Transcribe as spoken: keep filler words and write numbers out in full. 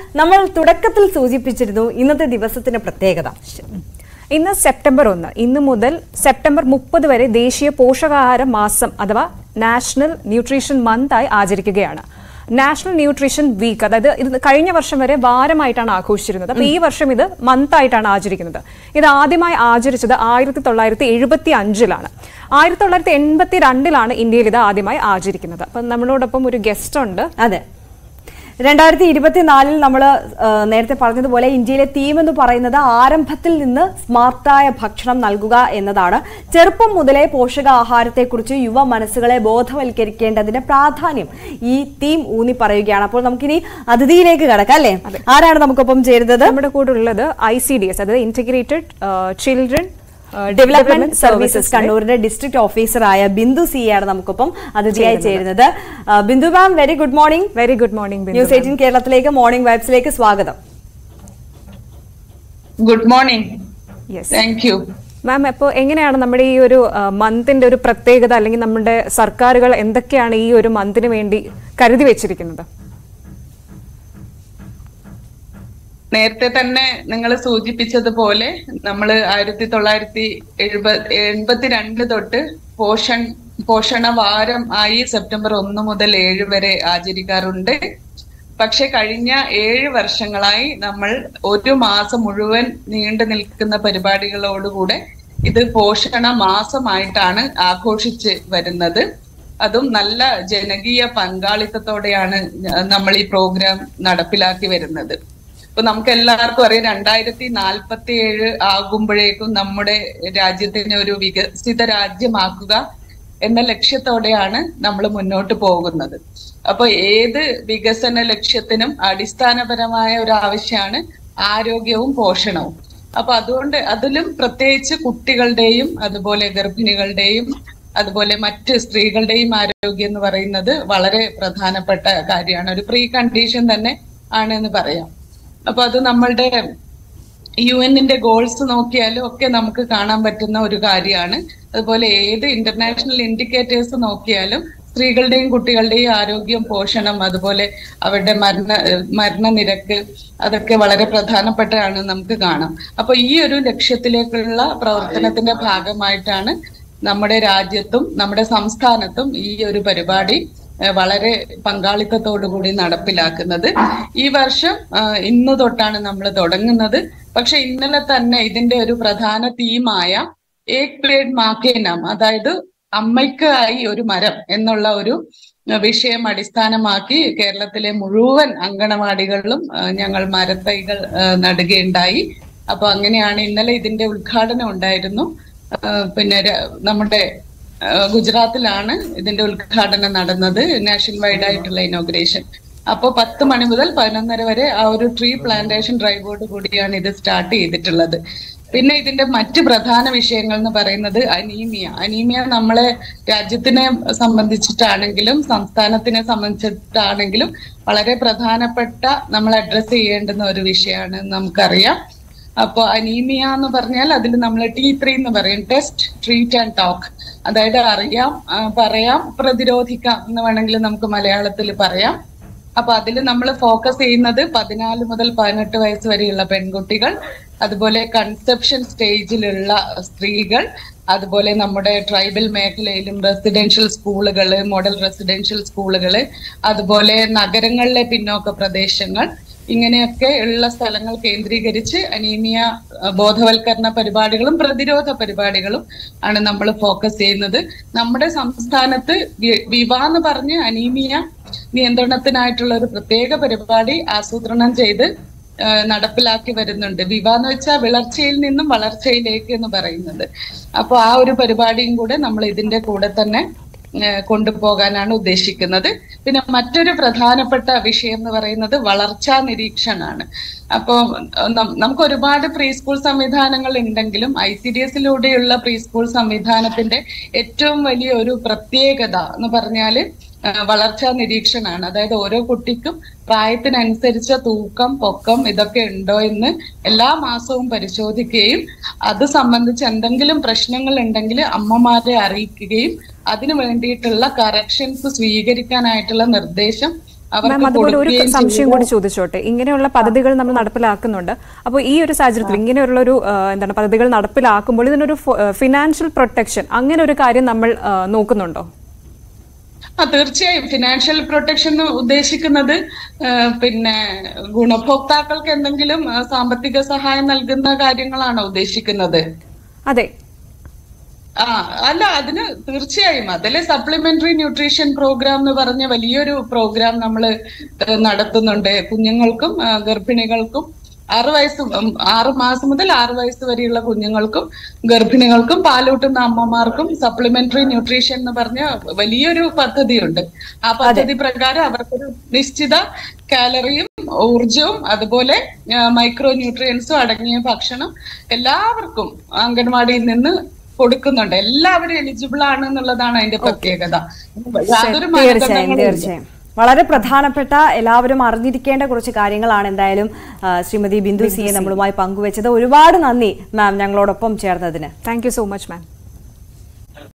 നമ്മൾ തുടക്കത്തിൽ സൂചിപ്പിച്ചിരുന്നു ഇന്നത്തെ ദിവസത്തിന്റെ പ്രത്യേകത. ഇന്ന് സെപ്റ്റംബർ ഒന്ന്. ഇന്ന് മുതൽ സെപ്റ്റംബർ മുപ്പത് വരെ ദേശീയ പോഷകാഹാര മാസം അഥവാ നാഷണൽ ന്യൂട്രീഷൻ മന്ത് ആയി ആചരിക്കുകയാണ്. നാഷണൽ ന്യൂട്രീഷൻ വീക്ക്, അതായത് ഇത് കഴിഞ്ഞ വർഷം വരെ വാരമായിട്ടാണ് ആഘോഷിച്ചിരുന്നത്. അപ്പൊ ഈ വർഷം ഇത് മന്ത് ആയിട്ടാണ് ആചരിക്കുന്നത്. ഇത് ആദ്യമായി ആചരിച്ചത് ആയിരത്തി തൊള്ളായിരത്തി എഴുപത്തി അഞ്ചിലാണ്. ആയിരത്തി തൊള്ളായിരത്തി എൺപത്തി രണ്ടിലാണ് ഇന്ത്യയിൽ ഇത് ആദ്യമായി ആചരിക്കുന്നത്. അപ്പൊ നമ്മളോടൊപ്പം ഒരു ഗസ്റ്റ് ഉണ്ട്. അതെ, രണ്ടായിരത്തി ഇരുപത്തിനാലിൽ നമ്മൾ നേരത്തെ പറഞ്ഞതുപോലെ ഇന്ത്യയിലെ തീം എന്ന് പറയുന്നത് ആരംഭത്തിൽ നിന്ന് സ്മാർട്ടായ ഭക്ഷണം നൽകുക എന്നതാണ്. ചെറുപ്പം മുതലേ പോഷകാഹാരത്തെക്കുറിച്ച് യുവ മനസ്സുകളെ ബോധവൽക്കരിക്കേണ്ടതിന്റെ പ്രാധാന്യം ഈ തീം ഊന്നി പറയുകയാണ്. അപ്പോൾ നമുക്കിനി അതിഥിയിലേക്ക് കടക്കാം അല്ലേ? ആരാണ് നമുക്കൊപ്പം ചേരുന്നത്? നമ്മുടെ കൂടെ ഉള്ളത് ഐ സി ഡി എസ്, അതായത് ഇന്റഗ്രേറ്റഡ് ചിൽഡ്രൻ ഡെവലപ്മെന്റ് സർവീസസ് കണ്ണൂരിന്റെ ഡിസ്ട്രിക്ട് ഓഫീസറായ ബിന്ദു സി ആണ് നമുക്കൊപ്പം അതിഥിയായി ചേരുന്നത്. Bindu ma'am, very good morning. Very good morning. News eighteen കേരളത്തിലേക്ക് മോർണിംഗ് വൈബ്സിലേക്ക് സ്വാഗതം. Good morning. Thank you ma'am. അപ്പോൾ എങ്ങനെയാണ് നമ്മുടെ ഈ ഒരു മന്തിന്റെ ഒരു പ്രത്യേകത, അല്ലെങ്കിൽ നമ്മുടെ സർക്കാരുകൾ എന്തൊക്കെയാണ് ഈ ഒരു മന്തിന് വേണ്ടി കരുതി വെച്ചിരിക്കുന്നത്? നേരത്തെ തന്നെ നിങ്ങൾ സൂചിപ്പിച്ചതുപോലെ നമ്മൾ ആയിരത്തി തൊള്ളായിരത്തി എഴുപത് എൺപത്തിരണ്ട് തൊട്ട് പോഷൺ പോഷണ വാരം ആയി സെപ്റ്റംബർ ഒന്ന് മുതൽ ഏഴ് വരെ ആചരിക്കാറുണ്ട്. പക്ഷെ കഴിഞ്ഞ ഏഴ് വർഷങ്ങളായി നമ്മൾ ഒരു മാസം മുഴുവൻ നീണ്ടു നിൽക്കുന്ന പരിപാടികളോടുകൂടെ ഇത് പോഷണ മാസമായിട്ടാണ് ആഘോഷിച്ച് വരുന്നത്. അതും നല്ല ജനകീയ പങ്കാളിത്തത്തോടെയാണ് നമ്മൾ ഈ പ്രോഗ്രാം നടപ്പിലാക്കി വരുന്നത്. ഇപ്പൊ നമുക്ക് എല്ലാവർക്കും അറിയാം, രണ്ടായിരത്തി നാൽപ്പത്തി ഏഴ് ആകുമ്പോഴേക്കും നമ്മുടെ രാജ്യത്തിനെ ഒരു വികസിത രാജ്യമാക്കുക എന്ന ലക്ഷ്യത്തോടെയാണ് നമ്മൾ മുന്നോട്ട് പോകുന്നത്. അപ്പൊ ഏത് വികസന ലക്ഷ്യത്തിനും അടിസ്ഥാനപരമായ ഒരു ആവശ്യമാണ് ആരോഗ്യവും പോഷണവും. അപ്പൊ അതുകൊണ്ട് അതിലും പ്രത്യേകിച്ച് കുട്ടികളുടെയും അതുപോലെ ഗർഭിണികളുടെയും അതുപോലെ മറ്റ് സ്ത്രീകളുടെയും ആരോഗ്യം എന്ന് പറയുന്നത് വളരെ പ്രധാനപ്പെട്ട കാര്യമാണ്. ഒരു പ്രീ കണ്ടീഷൻ തന്നെ ആണ് എന്ന് പറയാം. അപ്പൊ അത് നമ്മളുടെ യു എന്നിന്റെ ഗോൾസ് നോക്കിയാലും ഒക്കെ നമുക്ക് കാണാൻ പറ്റുന്ന ഒരു കാര്യമാണ്. അതുപോലെ ഏത് ഇന്റർനാഷണൽ ഇൻഡിക്കേറ്റേഴ്സ് നോക്കിയാലും സ്ത്രീകളുടെയും കുട്ടികളുടെയും ആരോഗ്യം, പോഷണം, അതുപോലെ അവരുടെ മരണ മരണനിരക്ക് അതൊക്കെ വളരെ പ്രധാനപ്പെട്ടതാണ് നമുക്ക് കാണാം. അപ്പൊ ഈ ഒരു ലക്ഷ്യത്തിലേക്കുള്ള പ്രവർത്തനത്തിന്റെ ഭാഗമായിട്ടാണ് നമ്മുടെ രാജ്യത്തും നമ്മുടെ സംസ്ഥാനത്തും ഈ ഒരു പരിപാടി വളരെ പങ്കാളിത്തത്തോടുകൂടി നടപ്പിലാക്കുന്നത്. ഈ വർഷം ഇന്ന് തൊട്ടാണ് നമ്മൾ തുടങ്ങുന്നത്. പക്ഷെ ഇന്നലെ തന്നെ ഇതിന്റെ ഒരു പ്രധാന തീമായ ഏക് പേഡ് മാ കെ നാം, അതായത് അമ്മയ്ക്കായി ഒരു മരം എന്നുള്ള ഒരു വിഷയം അടിസ്ഥാനമാക്കി കേരളത്തിലെ മുഴുവൻ അങ്കണവാടികളിലും ഞങ്ങൾ മരത്തൈകൾ നടുകയുണ്ടായി. അപ്പൊ അങ്ങനെയാണ് ഇന്നലെ ഇതിന്റെ ഉദ്ഘാടനം ഉണ്ടായിരുന്നു. പിന്നെ നമ്മുടെ ഗുജറാത്തിലാണ് ഇതിന്റെ ഉദ്ഘാടനം നടന്നത്, നാഷണൽ വൈഡ് ആയിട്ടുള്ള ഇനോഗ്രേഷൻ. അപ്പോൾ പത്ത് മണി മുതൽ പതിനൊന്നര വരെ ആ ഒരു ട്രീ പ്ലാന്റേഷൻ ഡ്രൈവോട് കൂടിയാണ് ഇത് സ്റ്റാർട്ട് ചെയ്തിട്ടുള്ളത്. പിന്നെ ഇതിന്റെ മറ്റ് പ്രധാന വിഷയങ്ങൾ എന്ന് പറയുന്നത് അനീമിയ. അനീമിയ നമ്മളെ രാജ്യത്തിനെ സംബന്ധിച്ചിട്ടാണെങ്കിലും സംസ്ഥാനത്തിനെ സംബന്ധിച്ചിട്ടാണെങ്കിലും വളരെ പ്രധാനപ്പെട്ട നമ്മൾ അഡ്രസ് ചെയ്യേണ്ടുന്ന ഒരു വിഷയമാണ് നമുക്കറിയാം. അപ്പൊ അനീമിയ എന്ന് പറഞ്ഞാൽ അതിൽ നമ്മൾ ടി ത്രീ എന്ന് പറയും, ടെസ്റ്റ്, ട്രീറ്റ് ആൻഡ് ടോക്ക്. അതായത് അറിയാം, പറയാം, പ്രതിരോധിക്കാം എന്ന് വേണമെങ്കിൽ നമുക്ക് മലയാളത്തിൽ പറയാം. അപ്പൊ അതിൽ നമ്മൾ ഫോക്കസ് ചെയ്യുന്നത് പതിനാല് മുതൽ പതിനെട്ട് വയസ്സ് വരെയുള്ള പെൺകുട്ടികൾ, അതുപോലെ കൺസെപ്ഷൻ സ്റ്റേജിലുള്ള സ്ത്രീകൾ, അതുപോലെ നമ്മുടെ ട്രൈബൽ മേഖലയിലും റെസിഡൻഷ്യൽ സ്കൂളുകള്, മോഡൽ റെസിഡൻഷ്യൽ സ്കൂളുകള്, അതുപോലെ നഗരങ്ങളിലെ പിന്നോക്ക പ്രദേശങ്ങൾ, ഇങ്ങനെയൊക്കെ ഉള്ള സ്ഥലങ്ങൾ കേന്ദ്രീകരിച്ച് അനീമിയ ബോധവൽക്കരണ പരിപാടികളും പ്രതിരോധ പരിപാടികളും ആണ് നമ്മൾ ഫോക്കസ് ചെയ്യുന്നത്. നമ്മുടെ സംസ്ഥാനത്ത് വിവ എന്ന് പറഞ്ഞ് അനീമിയ നിയന്ത്രണത്തിനായിട്ടുള്ള ഒരു പ്രത്യേക പരിപാടി ആസൂത്രണം ചെയ്ത് നടപ്പിലാക്കി വരുന്നുണ്ട്. വിവ എന്ന് വെച്ചാൽ വിളർച്ചയിൽ നിന്നും വളർച്ചയിലേക്ക് എന്ന് പറയുന്നത്. അപ്പൊ ആ ഒരു പരിപാടിയും കൂടെ നമ്മൾ ഇതിന്റെ കൂടെ തന്നെ കൊണ്ടുപോകാനാണ് ഉദ്ദേശിക്കുന്നത്. പിന്നെ മറ്റൊരു പ്രധാനപ്പെട്ട വിഷയം എന്ന് പറയുന്നത് വളർച്ചാ നിരീക്ഷണമാണ്. അപ്പോ നമുക്ക് ഒരുപാട് പ്രീ സ്കൂൾ സംവിധാനങ്ങൾ ഉണ്ടെങ്കിലും ഐ സി ഡി എസിലൂടെയുള്ള പ്രീ സ്കൂൾ സംവിധാനത്തിന്റെ ഏറ്റവും വലിയ ഒരു പ്രത്യേകത എന്ന് പറഞ്ഞാല് വളർച്ചാ നിരീക്ഷണമാണ്. അതായത് ഓരോ കുട്ടിക്കും പ്രായത്തിനനുസരിച്ച തൂക്കം, പൊക്കം ഇതൊക്കെ ഉണ്ടോ എന്ന് എല്ലാ മാസവും പരിശോധിക്കുകയും അത് സംബന്ധിച്ച് എന്തെങ്കിലും പ്രശ്നങ്ങൾ ഉണ്ടെങ്കിൽ അമ്മമാരെ അറിയിക്കുകയും അതിനു വേണ്ടിയിട്ടുള്ള കറക്ഷൻസ് സ്വീകരിക്കാനായിട്ടുള്ള നിർദ്ദേശം മാം, അതുപോലെ ഒരു സംശയം കൂടി ചോദിച്ചോട്ടെ. ഇങ്ങനെയുള്ള പദ്ധതികൾ നമ്മൾ നടപ്പിലാക്കുന്നുണ്ട്. അപ്പോൾ ഈ ഒരു സാഹചര്യത്തിൽ ഇങ്ങനെയുള്ള ഒരു എന്താണ് പദ്ധതികൾ നടപ്പിലാക്കുമ്പോൾ ഇതിനൊരു ഫിനാൻഷ്യൽ പ്രൊട്ടക്ഷൻ അങ്ങനെ ഒരു കാര്യം നമ്മൾ നോക്കുന്നുണ്ടോ? ആ തീർച്ചയായും ഫിനാൻഷ്യൽ പ്രൊട്ടക്ഷൻ ഉദ്ദേശിക്കുന്നത് പിന്നെ ഗുണഭോക്താക്കൾക്ക് എന്തെങ്കിലും സാമ്പത്തിക സഹായം നൽകുന്ന കാര്യങ്ങളാണോ ഉദ്ദേശിക്കുന്നത്? അതെ. ആ അല്ല, അതിന് തീർച്ചയായും അതിലെ സപ്ലിമെന്ററി ന്യൂട്രീഷൻ പ്രോഗ്രാം എന്ന് പറഞ്ഞ വലിയൊരു പ്രോഗ്രാം നമ്മൾ നടത്തുന്നുണ്ട്. കുഞ്ഞുങ്ങൾക്കും ഗർഭിണികൾക്കും ആറ് വയസ്സ് ആറ് മാസം മുതൽ ആറ് വയസ്സ് വരെയുള്ള കുഞ്ഞുങ്ങൾക്കും ഗർഭിണികൾക്കും പാലൂട്ടുന്ന അമ്മമാർക്കും സപ്ലിമെന്ററി ന്യൂട്രീഷൻ എന്ന് പറഞ്ഞ വലിയൊരു പദ്ധതിയുണ്ട്. ആ പദ്ധതി പ്രകാരം അവർക്കൊരു നിശ്ചിത കാലറിയും ഊർജവും അതുപോലെ മൈക്രോ ന്യൂട്രിയൻസും അടങ്ങിയ ഭക്ഷണം എല്ലാവർക്കും അംഗൻവാടിയിൽ നിന്ന് കൊടുക്കുന്നുണ്ട്. എല്ലാവരും എലിജിബിൾ ആണ് എന്നുള്ളതാണ് അതിന്റെ പ്രത്യേകത. യാതൊരു തീർച്ചയായും വളരെ പ്രധാനപ്പെട്ട എല്ലാവരും അറിഞ്ഞിരിക്കേണ്ട കുറച്ച് കാര്യങ്ങളാണ് എന്തായാലും ശ്രീമതി ബിന്ദു സിയെ നമ്മളുമായി പങ്കുവച്ചത്. ഒരുപാട് നന്ദി മാം ഞങ്ങളോടൊപ്പം ചേർന്നതിന്. Thank you so much ma'am.